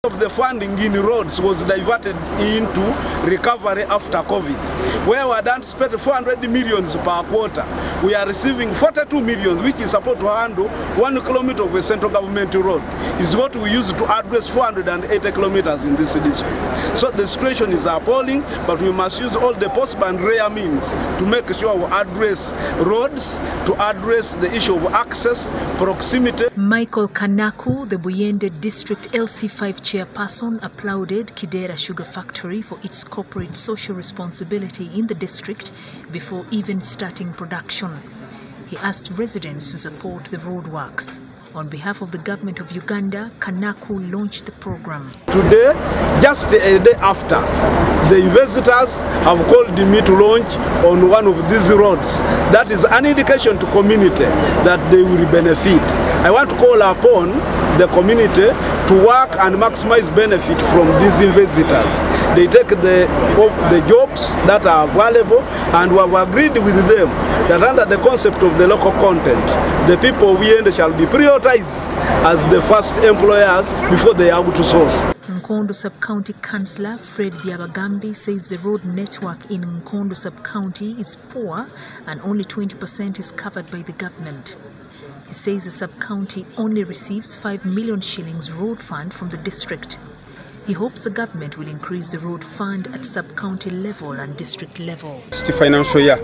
The funding in roads was diverted into recovery after COVID, where we had spent 400 million per quarter. We are receiving 42 million, which is supposed to handle 1 kilometer of a central government road. Is what we use to address 480 kilometers in this district. So the situation is appalling, but we must use all the possible and rare means to make sure we address roads, to address the issue of access, proximity. Michael Kanaku, the Buyende District LC5 chairperson, applauded Kidera Sugar Factory for its corporate social responsibility in the district before even starting production. He asked residents to support the roadworks. On behalf of the government of Uganda, Kanaku launched the program. Today, just a day after, the investors have called me to launch on one of these roads. That is an indication to community that they will benefit. I want to call upon the community to work and maximize benefit from these investors. They take the jobs that are available, and we have agreed with them that under the concept of the local content, the people of Buyende shall be prioritized as the first employers before they are able to source. Nkondo Sub-County Councillor Fred Byabagambi says the road network in Nkondo Sub-County is poor and only 20% is covered by the government. He says the sub-county only receives 5 million shillings road fund from the district. He hopes the government will increase the road fund at sub-county level and district level. This financial year,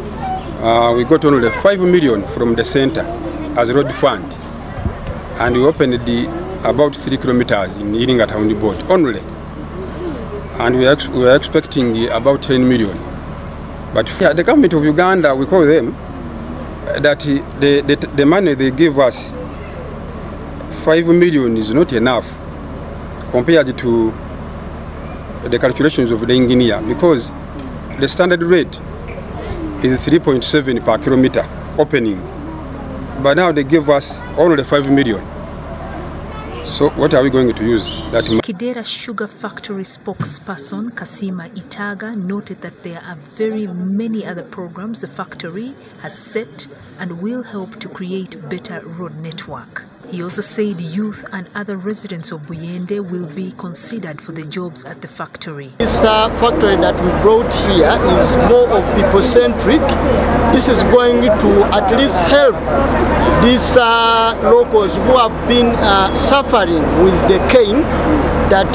we got only 5 million from the center as road fund, and we opened about 3 kilometers in Iringa Town Board only, and we are expecting about 10 million. But the government of Uganda, we call them, that the money they give us, 5 million, is not enough compared to the calculations of the engineer, because the standard rate is 3.7 per kilometer opening, but now they give us only 5 million. So what are we going to use that money? Kidera Sugar Factory spokesperson Kasima Itaga noted that there are very many other programs the factory has set and will help to create better road network. He also said youth and other residents of Buyende will be considered for the jobs at the factory. This factory that we brought here is more of people-centric. This is going to at least help these locals who have been suffering with the cane, that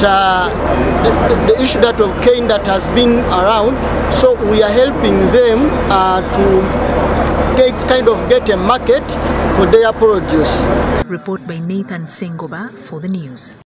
the issue that of cane that has been around. So we are helping them to get a market for their produce. Report by Nathan Sengoba for the news.